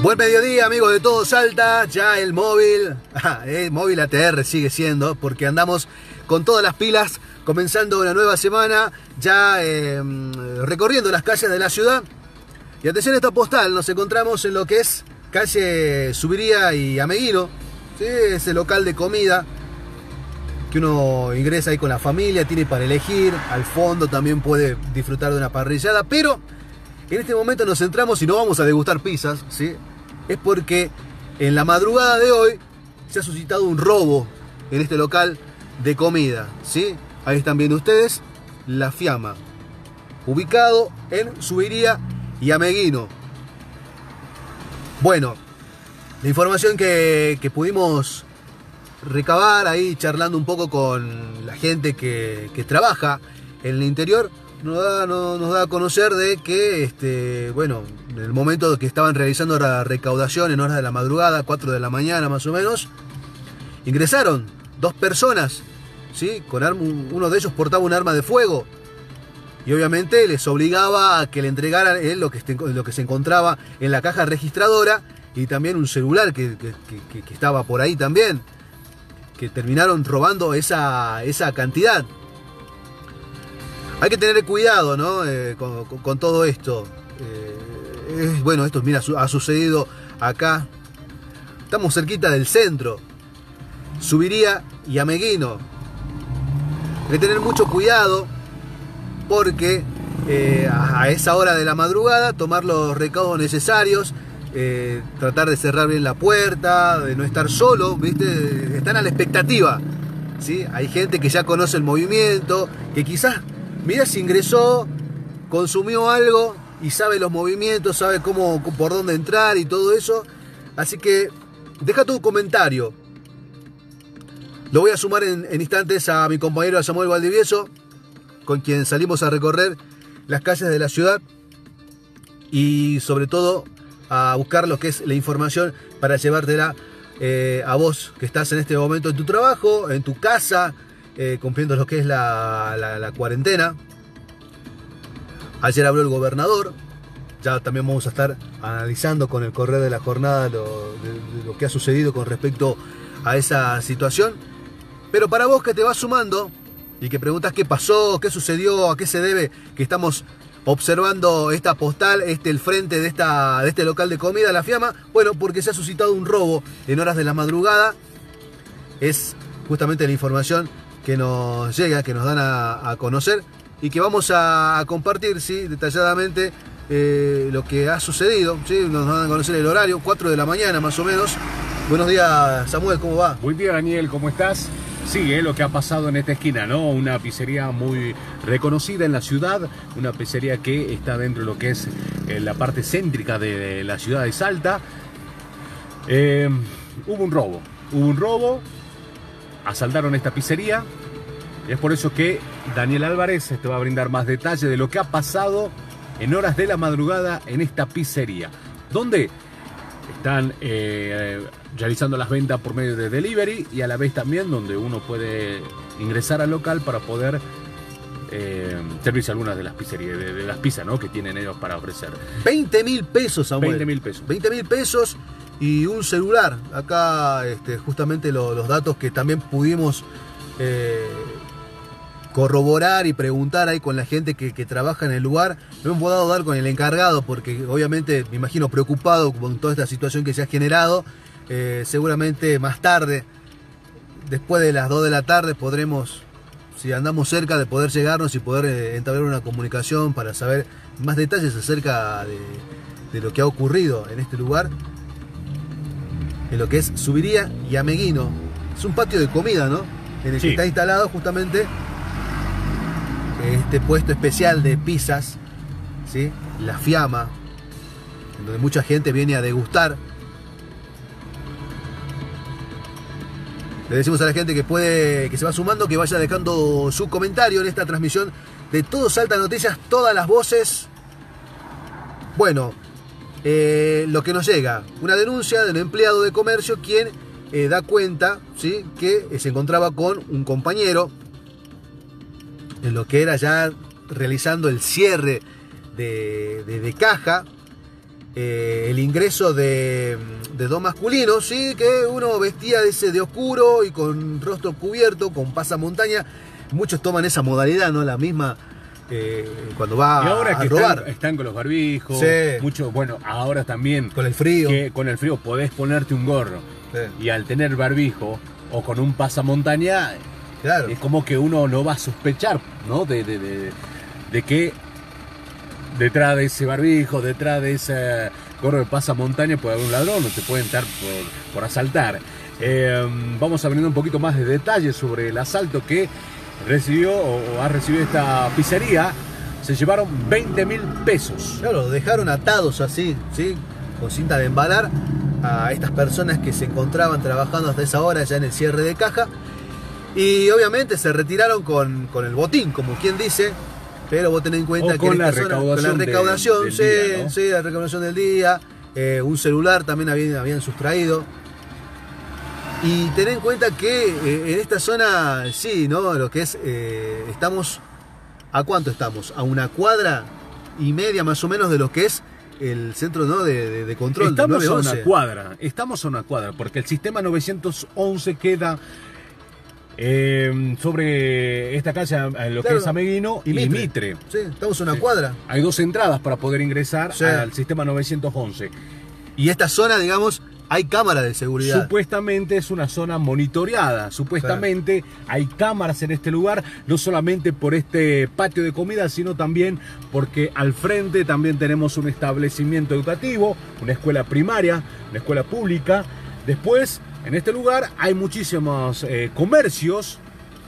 Buen mediodía, amigos de Todo Salta. Ya el móvil, móvil ATR sigue siendo, porque andamos con todas las pilas, comenzando una nueva semana, ya recorriendo las calles de la ciudad. Y atención a esta postal, nos encontramos en lo que es calle Subiría y Ameguino, ¿sí? Ese local de comida que uno ingresa ahí con la familia, tiene para elegir. Al fondo también puede disfrutar de una parrillada, pero en este momento nos centramos y no vamos a degustar pizzas, ¿sí? Es porque en la madrugada de hoy se ha suscitado un robo en este local de comida, ¿sí? Ahí están viendo ustedes La Fiamma, ubicado en Subiría y Ameguino. Bueno, la información que pudimos recabar ahí charlando un poco con la gente que trabaja en el interior, nos da a conocer de que, bueno, en el momento que estaban realizando la recaudación en horas de la madrugada, 4 de la mañana más o menos, ingresaron dos personas, ¿sí? Uno de ellos portaba un arma de fuego y obviamente les obligaba a que le entregaran lo que se encontraba en la caja registradora y también un celular que estaba por ahí también, que terminaron robando esa cantidad. Hay que tener cuidado, ¿no? Con todo esto. Bueno, esto, mira, ha sucedido acá. Estamos cerquita del centro. Subiría y Ameguino. Hay que tener mucho cuidado porque a esa hora de la madrugada tomar los recaudos necesarios, tratar de cerrar bien la puerta, de no estar solo, ¿viste? Están a la expectativa, ¿sí? Hay gente que ya conoce el movimiento, que quizás, mira, si ingresó, consumió algo y sabe los movimientos, sabe por dónde entrar y todo eso. Así que deja tu comentario. Lo voy a sumar en instantes a mi compañero Samuel Valdivieso, con quien salimos a recorrer las calles de la ciudad y sobre todo a buscar lo que es la información para llevártela a vos que estás en este momento en tu trabajo, en tu casa, cumpliendo lo que es la cuarentena. Ayer habló el gobernador, ya también vamos a estar analizando con el correr de la jornada de lo que ha sucedido con respecto a esa situación. Pero para vos que te vas sumando y que preguntas qué pasó, qué sucedió, a qué se debe que estamos observando esta postal, el frente de este local de comida, La Fiamma, bueno, porque se ha suscitado un robo en horas de la madrugada. Es justamente la información que nos llega, que nos dan a conocer y que vamos a compartir, ¿sí? Detalladamente lo que ha sucedido, ¿sí? Nos dan a conocer el horario, 4 de la mañana más o menos. Buenos días, Samuel, ¿cómo va? Buen día, Daniel, ¿cómo estás? Sí, lo que ha pasado en esta esquina, ¿no? Una pizzería muy reconocida en la ciudad, una pizzería que está dentro de lo que es la parte céntrica de la ciudad de Salta. Hubo un robo, asaltaron esta pizzería. Y es por eso que Daniel Álvarez te va a brindar más detalle de lo que ha pasado en horas de la madrugada en esta pizzería, donde están realizando las ventas por medio de delivery y a la vez también donde uno puede ingresar al local para poder servirse algunas de las pizzerías, de las pizzas, ¿no? Que tienen ellos para ofrecer. 20.000 pesos, Samuel. 20.000 pesos. 20.000 pesos y un celular. Acá justamente los datos que también pudimos corroborar y preguntar ahí con la gente que trabaja en el lugar. No hemos podido dar con el encargado porque obviamente me imagino preocupado con toda esta situación que se ha generado. Seguramente más tarde, después de las 2 de la tarde, podremos, si andamos cerca, de poder llegarnos y poder entablar una comunicación para saber más detalles acerca de lo que ha ocurrido en este lugar, en lo que es Subiría y Ameguino. Es un patio de comida, ¿no? En el que está instalado justamente este puesto especial de pizzas, ¿sí? La Fiamma, en donde mucha gente viene a degustar. Le decimos a la gente que se va sumando, que vaya dejando su comentario en esta transmisión de Todo Salta Noticias, todas las voces. Bueno, lo que nos llega, una denuncia de un empleado de comercio quien da cuenta, ¿sí? Que se encontraba con un compañero en lo que era ya realizando el cierre de caja el ingreso de dos masculinos, ¿sí? Que uno vestía de oscuro y con rostro cubierto, con pasamontaña. Muchos toman esa modalidad, ¿no? La misma cuando va y ahora a que robar. están con los barbijos, Sí. mucho, bueno, ahora también Con el frío. que con el frío podés ponerte un gorro. Sí. Y al tener barbijo o con un pasamontaña, Claro. es como que uno no va a sospechar, ¿no? De que detrás de ese barbijo, detrás de ese gorro de pasamontaña puede haber un ladrón o te pueden estar por asaltar. Vamos a brindar un poquito más de detalles sobre el asalto que recibió o ha recibido esta pizzería. Se llevaron 20.000 pesos. Claro, los dejaron atados así, ¿sí? Con cinta de embalar a estas personas que se encontraban trabajando hasta esa hora ya en el cierre de caja. Y obviamente se retiraron con el botín, como quien dice. Pero vos tenés en cuenta O que con la recaudación, del sí, día, ¿no? sí, la recaudación del día. Un celular también habían sustraído. Y ten en cuenta que en esta zona, sí, ¿no? Lo que es, estamos, ¿a cuánto estamos? A 1,5 cuadras más o menos de lo que es el centro, ¿no? de control. Estamos del a 911. estamos a una cuadra, porque el sistema 911 queda sobre esta calle, en lo que Claro, es Ameguino y Mitre. Sí, estamos a 1 Sí. cuadra. Hay 2 entradas para poder ingresar Sí. al sistema 911. Y esta zona, digamos, hay cámaras de seguridad. Supuestamente es una zona monitoreada, supuestamente hay cámaras en este lugar, no solamente por este patio de comida, sino también porque al frente también tenemos un establecimiento educativo, una escuela primaria, una escuela pública. Después, en este lugar hay muchísimos comercios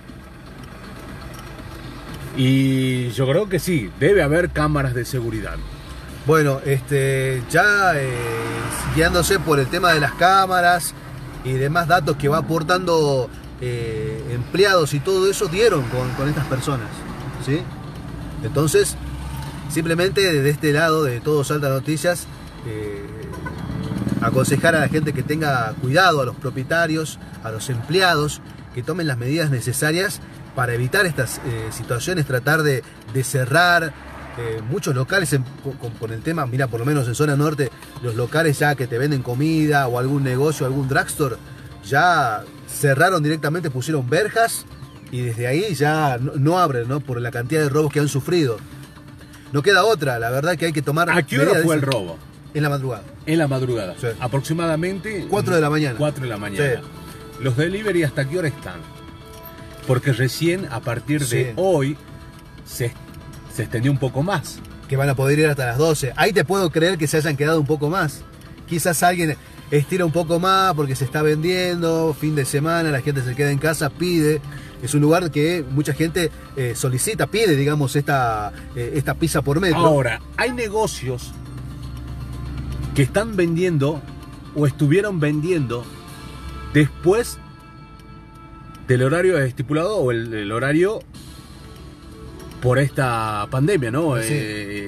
y yo creo que sí, debe haber cámaras de seguridad. Bueno, ya guiándose por el tema de las cámaras y demás datos que va aportando empleados y todo eso, dieron con estas personas, ¿sí? Entonces, simplemente desde este lado de Todo Salta Noticias, aconsejar a la gente que tenga cuidado, a los propietarios, a los empleados, que tomen las medidas necesarias para evitar estas situaciones, tratar de cerrar. Muchos locales con el tema, mira, por lo menos en zona norte, los locales ya que te venden comida o algún negocio, algún drugstore, ya cerraron directamente, pusieron verjas y desde ahí ya no abren, ¿no? Por la cantidad de robos que han sufrido. No queda otra, la verdad que hay que tomar... ¿A qué hora fue el robo? En la madrugada. En la madrugada, Sí. aproximadamente 4 de la mañana. 4 de la mañana. Sí. ¿Los delivery hasta qué hora están? Porque recién a partir de Sí. hoy se extendió un poco más. Que van a poder ir hasta las 12. Ahí te puedo creer que se hayan quedado un poco más. Quizás alguien estira un poco más porque se está vendiendo, fin de semana, la gente se queda en casa, pide. Es un lugar que mucha gente solicita, pide, digamos, esta pizza por metro. Ahora, hay negocios que están vendiendo o estuvieron vendiendo después del horario estipulado o el horario por esta pandemia, ¿no? Sí.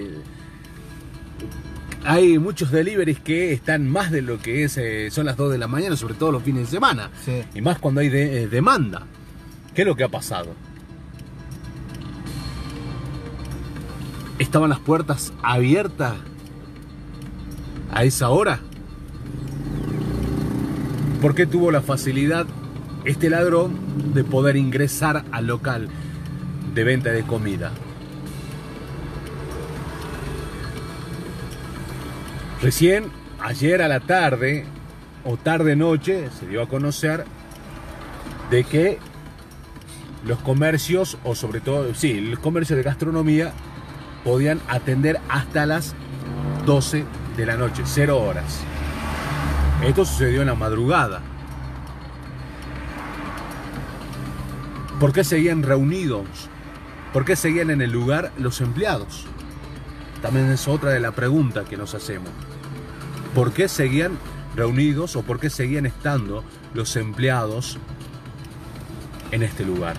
Hay muchos deliveries que están más de lo que son las 2 de la mañana, sobre todo los fines de semana. Sí. Y más cuando hay demanda. ¿Qué es lo que ha pasado? ¿Estaban las puertas abiertas a esa hora? ¿Por qué tuvo la facilidad este ladrón de poder ingresar al local de venta de comida? Recién ayer a la tarde o tarde-noche se dio a conocer de que los comercios, o sobre todo, sí, el comercio de gastronomía, podían atender hasta las 12 de la noche, 0 horas. Esto sucedió en la madrugada. ¿Por qué seguían reunidos? ¿Por qué seguían en el lugar los empleados? También es otra de las preguntas que nos hacemos. ¿Por qué seguían reunidos o por qué seguían estando los empleados en este lugar?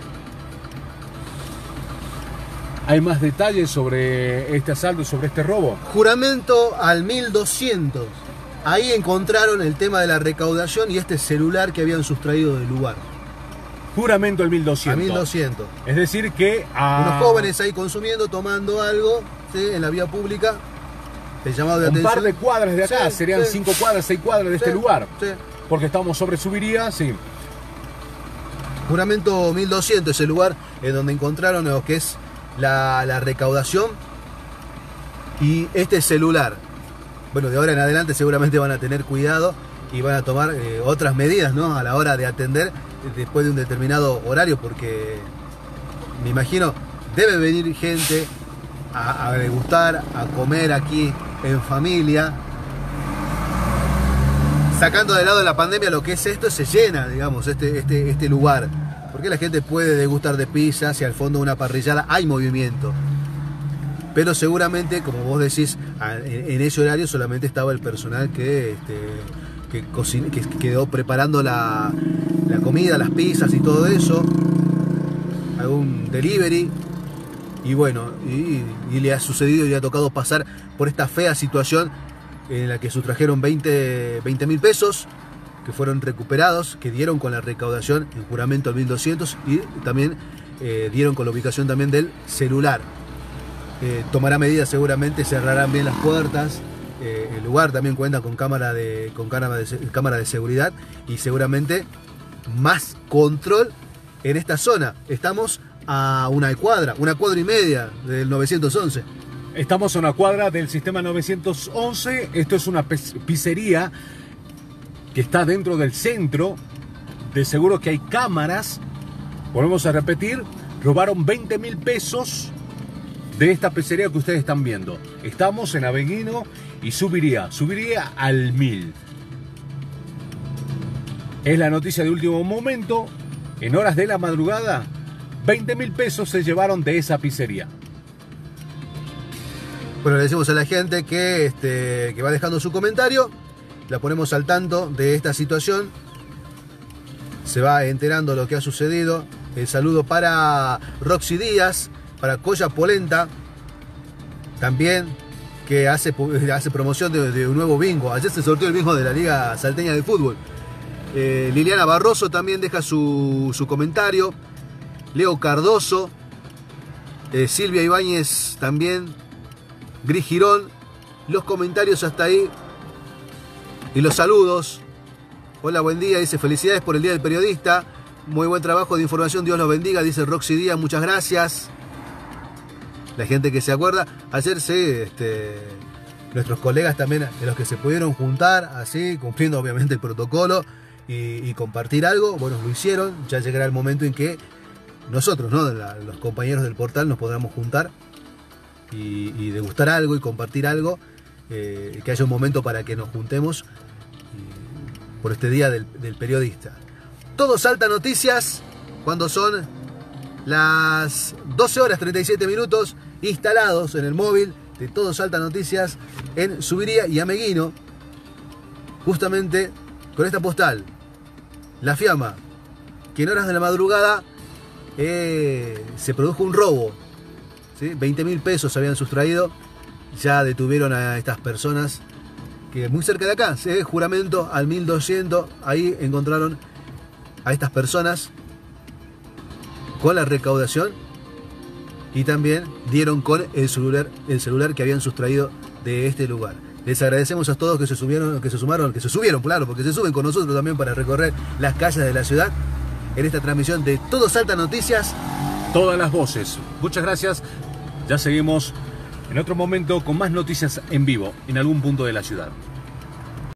¿Hay más detalles sobre este asalto, sobre este robo? Juramento al 1200. Ahí encontraron el tema de la recaudación y este celular que habían sustraído del lugar. Juramento al 1200. A 1200. Es decir que Unos jóvenes ahí consumiendo, tomando algo, ¿sí? En la vía pública. el llamado de un atención. par de cuadras de acá, Sí, serían sí. 5 cuadras, 6 cuadras de este lugar. Sí. Porque estamos sobre Subiría, sí. Juramento 1200 es el lugar en donde encontraron lo que es la recaudación y este celular. Bueno, de ahora en adelante seguramente van a tener cuidado y van a tomar otras medidas, ¿no? A la hora de atender después de un determinado horario, porque me imagino debe venir gente a degustar, a comer aquí en familia. Sacando de lado la pandemia, lo que es esto, se llena, digamos, este lugar. Porque la gente puede degustar de pizzas y al fondo una parrillada, hay movimiento. Pero seguramente, como vos decís, en ese horario solamente estaba el personal que quedó preparando la comida, las pizzas y todo eso. Algún delivery. Y bueno, y le ha sucedido y le ha tocado pasar por esta fea situación en la que sustrajeron 20.000 pesos que fueron recuperados, que dieron con la recaudación en juramento al 1200 y también dieron con la ubicación también del celular. Tomará medidas seguramente, cerrarán bien las puertas. El lugar también cuenta con cámara de seguridad y seguramente más control en esta zona. Estamos a una cuadra y media del 911. Estamos a una cuadra del sistema 911. Esto es una pizzería que está dentro del centro. De seguro que hay cámaras. Volvemos a repetir, robaron 20.000 pesos de esta pizzería que ustedes están viendo. Estamos en Ameguino y subiría al 1000. Es la noticia de último momento. En horas de la madrugada, 20.000 pesos se llevaron de esa pizzería. Bueno, le decimos a la gente que va dejando su comentario, la ponemos al tanto de esta situación, se va enterando lo que ha sucedido. El saludo para Roxy Díaz, para Colla Polenta, también que hace promoción de un nuevo bingo. Ayer se sorteó el bingo de la Liga Salteña de Fútbol. Liliana Barroso también deja su comentario. Leo Cardoso, Silvia Ibáñez también. Gris Girón, los comentarios hasta ahí y los saludos. Hola, buen día, dice felicidades por el Día del Periodista, muy buen trabajo de información, Dios los bendiga, dice Roxy Díaz, muchas gracias. La gente que se acuerda, ayer nuestros colegas también, de los que se pudieron juntar así, cumpliendo obviamente el protocolo y compartir algo, bueno, lo hicieron. Ya llegará el momento en que nosotros, ¿no? Los compañeros del portal, nos podamos juntar y degustar algo y compartir algo, que haya un momento para que nos juntemos por este día del periodista. Todo Salta Noticias cuando son las 12 horas 37 minutos, instalados en el móvil de Todo Salta Noticias en Subiría y Ameguino, justamente con esta postal, La Fiamma, que en horas de la madrugada se produjo un robo. ¿Sí? 20.000 pesos habían sustraído. Ya detuvieron a estas personas que muy cerca de acá, juramento al 1200, ahí encontraron a estas personas con la recaudación y también dieron con el celular que habían sustraído de este lugar. Les agradecemos a todos que se subieron, claro, porque se suben con nosotros también para recorrer las calles de la ciudad en esta transmisión de Todo Salta Noticias. Todas las voces. Muchas gracias. Ya seguimos en otro momento con más noticias en vivo en algún punto de la ciudad.